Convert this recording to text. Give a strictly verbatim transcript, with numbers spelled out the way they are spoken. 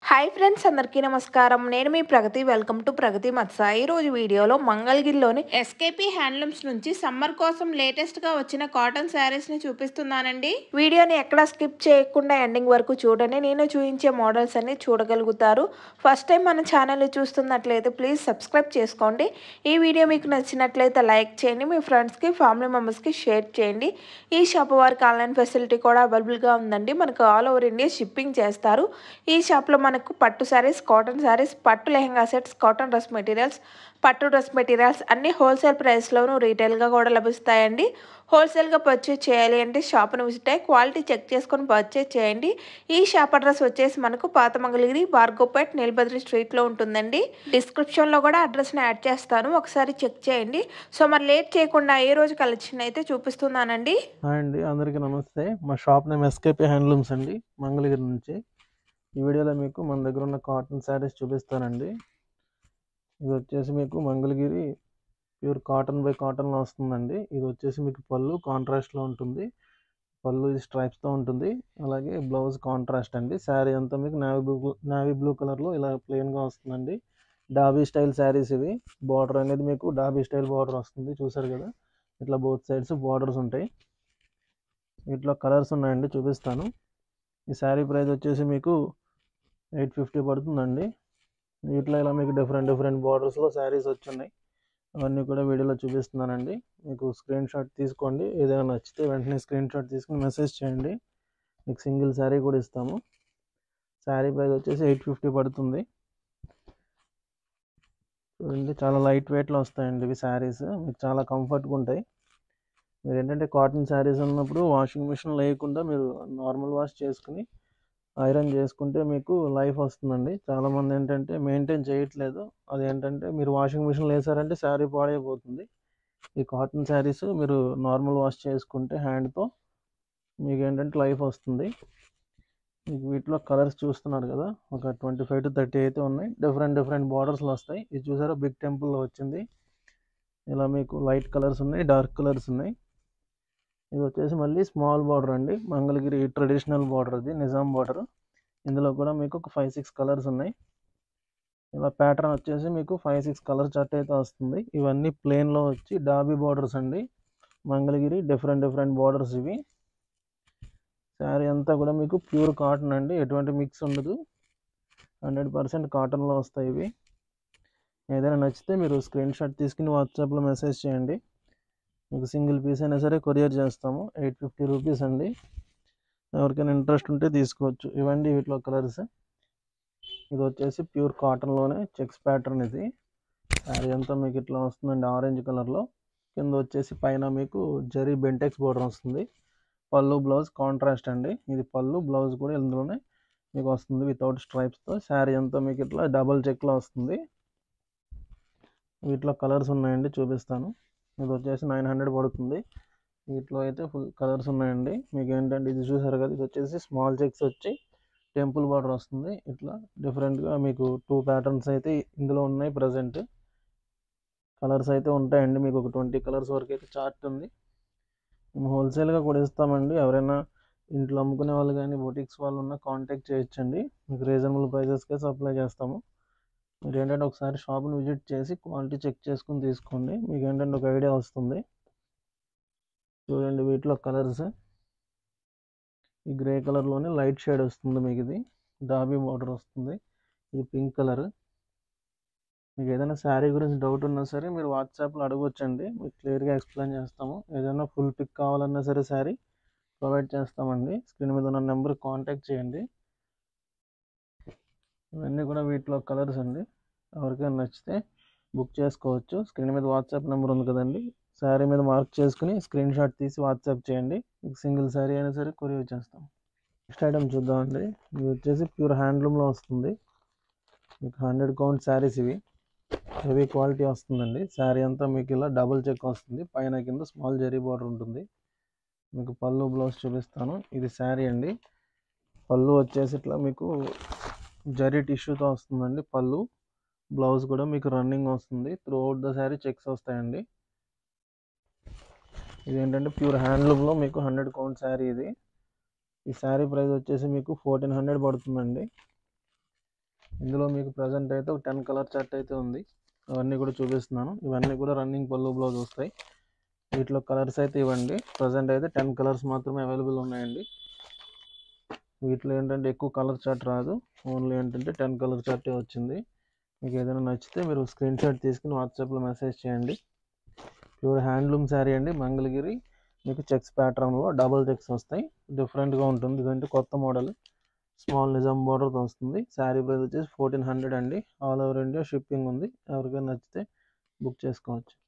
Hi friends, అందరికీ నమస్కారం. నేను మీ ప్రగతి. వెల్కమ్ టు ప్రగతి మత్స. ఈరోజు వీడియోలో మంగళగిరిలోని ఎస్కేపీ హ్యాండ్లూమ్స్ నుంచి సమ్మర్ కోసం లేటెస్ట్గా వచ్చిన కాటన్ శారీస్ని చూపిస్తున్నానండి. వీడియోని ఎక్కడ స్కిప్ చేయకుండా ఎండింగ్ వరకు చూడండి. నేను చూపించే మోడల్స్ అన్ని చూడగలుగుతారు. ఫస్ట్ టైం మన ఛానల్ని చూస్తున్నట్లయితే ప్లీజ్ సబ్స్క్రైబ్ చేసుకోండి. ఈ వీడియో మీకు నచ్చినట్లయితే లైక్ చేయండి. మీ ఫ్రెండ్స్కి, ఫ్యామిలీ మెంబర్స్కి షేర్ చేయండి. ఈ షాప్ వారికి ఆన్లైన్ ఫెసిలిటీ కూడా అవైలబుల్గా ఉందండి. మనకు ఆల్ ఓవర్ ఇండియా షిప్పింగ్ చేస్తారు. ఈ షాప్లో మనకు పట్టు శారీస్, కాటన్ శారీస్, పట్టు lehenga sets, cotton dress materials, పట్టు డ్రెస్ మెటీరియల్స్ అన్ని హోల్సేల్ ప్రైస్లోనూ రీటైల్గా కూడా లభిస్తాయండి. హోల్సేల్గా పర్చేజ్ చేయాలి అంటే షాప్ను విజిట్ అయ్యి క్వాలిటీ చెక్ చేసుకొని పర్చేజ్ చేయండి. ఈ షాప్ అడ్రస్ వచ్చేసి మనకు పాత మంగళగిరి, భార్గవపేట్, నీలబద్రి స్ట్రీట్లో ఉంటుందండి. డిస్క్రిప్షన్లో కూడా అడ్రస్ని యాడ్ చేస్తాను, ఒకసారి చెక్ చేయండి. సో మరి లేట్ చేయకుండా ఏ రోజు కలెక్షన్ అయితే చూపిస్తున్నానండి. హాయ్ అండి, అందరికీ నమస్తే. మా షాప్ నేమ్ ఎస్కేపీ హ్యాండ్లూమ్స్ అండి, మంగళగిరి నుంచి. ఈ వీడియోలో మీకు మన దగ్గర ఉన్న కాటన్ శారీస్ చూపిస్తానండి. ఇది వచ్చేసి మీకు మంగళగిరి ప్యూర్ కాటన్ బై కాటన్లో వస్తుందండి. ఇది వచ్చేసి మీకు పళ్ళు కాంట్రాస్ట్లో ఉంటుంది. పళ్ళు ఇది స్ట్రైప్స్తో ఉంటుంది. అలాగే బ్లౌజ్ కాంట్రాస్ట్ అండి. శారీ అంతా మీకు నావీ బ్లూ నావీ బ్లూ కలర్లో ఇలా ప్లెయిన్గా వస్తుందండి. డాబీ స్టైల్ శారీస్ ఇవి. బార్డర్ అనేది మీకు డాబీ స్టైల్ బార్డర్ వస్తుంది, చూసారు కదా. ఇట్లా బోత్ సైడ్స్ బార్డర్స్ ఉంటాయి. వీటిలో కలర్స్ ఉన్నాయండి, చూపిస్తాను. ఈ శారీ ప్రైస్ వచ్చేసి మీకు ఎయిట్ ఫిఫ్టీ పడుతుందండి. వీటిలో ఇలా మీకు డిఫరెంట్ డిఫరెంట్ బార్డర్స్లో శారీస్ వచ్చున్నాయి. అవన్నీ కూడా వీడియోలో చూపిస్తున్నానండి. మీకు స్క్రీన్ షాట్ తీసుకోండి. ఏదైనా నచ్చితే వెంటనే స్క్రీన్ షాట్ తీసుకుని మెసేజ్ చేయండి. మీకు సింగిల్ శారీ కూడా ఇస్తాము. శారీ ప్రైస్ వచ్చేసి ఎయిట్ ఫిఫ్టీ పడుతుంది. చూడండి, చాలా లైట్ వెయిట్లో వస్తాయండి ఇవి శారీస్. మీకు చాలా కంఫర్ట్గా ఉంటాయి. మీరు ఏంటంటే కాటన్ శారీస్ ఉన్నప్పుడు వాషింగ్ మిషన్ లేకుండా మీరు నార్మల్ వాష్ చేసుకుని ఐరన్ చేసుకుంటే మీకు లైఫ్ వస్తుందండి. చాలామంది ఏంటంటే మెయింటైన్ చేయట్లేదు. అదేంటంటే మీరు వాషింగ్ మిషన్లో వేసారంటే శారీ పాడైపోతుంది. ఈ కాటన్ శారీస్ మీరు నార్మల్ వాష్ చేసుకుంటే హ్యాండ్తో మీకు ఏంటంటే లైఫ్ వస్తుంది. మీకు వీటిలో కలర్స్ చూస్తున్నారు కదా, ఒక ట్వంటీ ఫైవ్ టు థర్టీ అయితే ఉన్నాయి. డిఫరెంట్ డిఫరెంట్ బార్డర్స్లో వస్తాయి. ఇది చూసారా, బిగ్ టెంపుల్లో వచ్చింది. ఇలా మీకు లైట్ కలర్స్ ఉన్నాయి, డార్క్ కలర్స్ ఉన్నాయి. ఇది వచ్చేసి మళ్ళీ స్మాల్ బార్డర్ అండి, మంగళగిరి ట్రెడిషనల్ బార్డర్, ఇది నిజాం బార్డర్. ఇందులో కూడా మీకు ఒక ఫైవ్ సిక్స్ కలర్స్ ఉన్నాయి. ఇలా ప్యాటర్న్ వచ్చేసి మీకు ఫైవ్ సిక్స్ కలర్ చార్ట్ అయితే వస్తుంది. ఇవన్నీ ప్లెయిన్లో వచ్చి డాబీ బార్డర్స్ అండి, మంగళగిరి డిఫరెంట్ డిఫరెంట్ బార్డర్స్ ఇవి. శారీ అంతా కూడా మీకు ప్యూర్ కాటన్ అండి, ఎటువంటి మిక్స్ ఉండదు. హండ్రెడ్ పర్సెంట్ కాటన్లో వస్తాయి ఇవి. ఏదైనా నచ్చితే మీరు స్క్రీన్ షాట్ తీసుకుని వాట్సాప్లో మెసేజ్ చేయండి. మీకు సింగిల్ పీస్ అయినా సరే కొరియర్ చేస్తాము. ఎయిట్ ఫిఫ్టీ రూపీస్ అండి. ఎవరికైనా ఇంట్రెస్ట్ ఉంటే తీసుకోవచ్చు. ఇవ్వండి వీటిలో కలర్స్. ఇది వచ్చేసి ప్యూర్ కాటన్లోనే చెక్స్ ప్యాటర్న్. ఇది శారీ అంతా మీకు ఇట్లా వస్తుందండి, ఆరెంజ్ కలర్లో. కింద వచ్చేసి పైన మీకు జరీ బెంటెక్స్ బోర్డర్ వస్తుంది. పళ్ళు బ్లౌజ్ కాంట్రాస్ట్ అండి. ఇది పళ్ళు బ్లౌజ్ కూడా ఇందులోనే మీకు వస్తుంది వితౌట్ స్ట్రైప్స్తో. శారీ అంతా మీకు ఇట్లా డబల్ చెక్లో వస్తుంది. వీటిలో కలర్స్ ఉన్నాయండి, చూపిస్తాను. ఇది వచ్చేసి నైన్ హండ్రెడ్ పడుతుంది. వీటిలో అయితే ఫుల్ కలర్స్ ఉన్నాయండి. మీకు ఏంటంటే ఇది చూసారు కదా, ఇది వచ్చేసి స్మాల్ చెక్స్ వచ్చి టెంపుల్ బార్డర్ వస్తుంది. ఇట్లా డిఫరెంట్గా మీకు టూ ప్యాటర్న్స్ అయితే ఇందులో ఉన్నాయి. ప్రజెంట్ కలర్స్ అయితే ఉంటాయండి, మీకు ఒక ట్వంటీ కలర్స్ వరకు అయితే చార్ట్ ఉంది. మేము హోల్సేల్గా కూడా ఇస్తామండి. ఎవరైనా ఇంట్లో అమ్ముకునే వాళ్ళు కానీ బొటిక్స్ వాళ్ళు ఉన్న కాంటాక్ట్ చేయొచ్చండి. మీకు రీజనబుల్ ప్రైజెస్కే సప్లై చేస్తాము. మీరు ఏంటంటే ఒకసారి షాప్ని విజిట్ చేసి క్వాలిటీ చెక్ చేసుకుని తీసుకోండి. మీకు ఏంటంటే ఒక ఐడియా వస్తుంది. చూడండి వీటిలో కలర్స్. ఈ గ్రే కలర్లోనే లైట్ షేడ్ వస్తుంది మీకు. ఇది డాబీ బార్డర్ వస్తుంది. ఇది పింక్ కలర్. మీకు ఏదైనా శారీ గురించి డౌట్ ఉన్నా సరే మీరు వాట్సాప్లో అడగొచ్చండి, మీకు క్లియర్గా ఎక్స్ప్లెయిన్ చేస్తాము. ఏదైనా ఫుల్ పిక్ కావాలన్నా సరే శారీ ప్రొవైడ్ చేస్తామండి. స్క్రీన్ మీద ఉన్న నెంబర్ కాంటాక్ట్ చేయండి. ఇవన్నీ కూడా వీటిలో కలర్స్ అండి. ఎవరికైనా నచ్చితే బుక్ చేసుకోవచ్చు. స్క్రీన్ మీద వాట్సాప్ నెంబర్ ఉంది కదండి, శారీ మీద మార్క్ చేసుకుని స్క్రీన్ షాట్ తీసి వాట్సాప్ చేయండి. మీకు సింగిల్ శారీ అయినా సరే కొరియర్ చేస్తాం. నెక్స్ట్ ఐటమ్ చూద్దామండి. ఇది వచ్చేసి ప్యూర్ హ్యాండ్లూమ్లో వస్తుంది. మీకు హండ్రెడ్ కౌంట్ శారీస్ ఇవి. హెవీ క్వాలిటీ వస్తుందండి. శారీ అంతా మీకు ఇలా డబుల్ చెక్ వస్తుంది. పైన కింద స్మాల్ జరీ బార్డర్ ఉంటుంది. మీకు పళ్ళు బ్లౌజ్ చూపిస్తాను. ఇది శారీ అండి. పళ్ళు వచ్చేసి ఇట్లా మీకు జరీ టిష్యూతో వస్తుందండి. పళ్ళు బ్లౌజ్ కూడా మీకు రన్నింగ్ వస్తుంది. Throughout the saree checks వస్తాయండి. ఇది ఏంటంటే ప్యూర్ హ్యాండ్లూమ్లో మీకు హండ్రెడ్ కౌంట్ శారీ ఇది. ఈ శారీ ప్రైస్ వచ్చేసి మీకు ఫోర్టీన్ హండ్రెడ్ పడుతుందండి. ఇందులో మీకు ప్రజెంట్ అయితే ఒక టెన్ కలర్ చార్ట్ అయితే ఉంది, అవన్నీ కూడా చూపిస్తున్నాను. ఇవన్నీ కూడా రన్నింగ్ పళ్ళు బ్లౌజ్ వస్తాయి. వీటిలో కలర్స్ అయితే ఇవ్వండి. ప్రజెంట్ అయితే టెన్ కలర్స్ మాత్రమే అవైలబుల్ ఉన్నాయండి. వీటిలో ఏంటంటే ఎక్కువ కలర్ చార్ట్ రాదు, ఓన్లీ ఏంటంటే టెన్ కలర్ చార్టే వచ్చింది. మీకు ఏదైనా నచ్చితే మీరు స్క్రీన్ షాట్ తీసుకుని వాట్సాప్లో మెసేజ్ చేయండి. ప్యూర్ హ్యాండ్లూమ్ శారీ అండి, మంగళగిరి. మీకు చెక్స్ ప్యాటర్న్లో డబుల్ చెక్స్ వస్తాయి, డిఫరెంట్గా ఉంటుంది. ఇదంటే కొత్త మోడల్, స్మాల్ నిజాం బార్డర్తో వస్తుంది. శారీ ప్రైస్ వచ్చేసి ఫోర్టీన్ హండ్రెడ్ అండి. ఆల్ ఓవర్ ఇండియా షిప్పింగ్ ఉంది. ఎవరికైనా నచ్చితే బుక్ చేసుకోవచ్చు.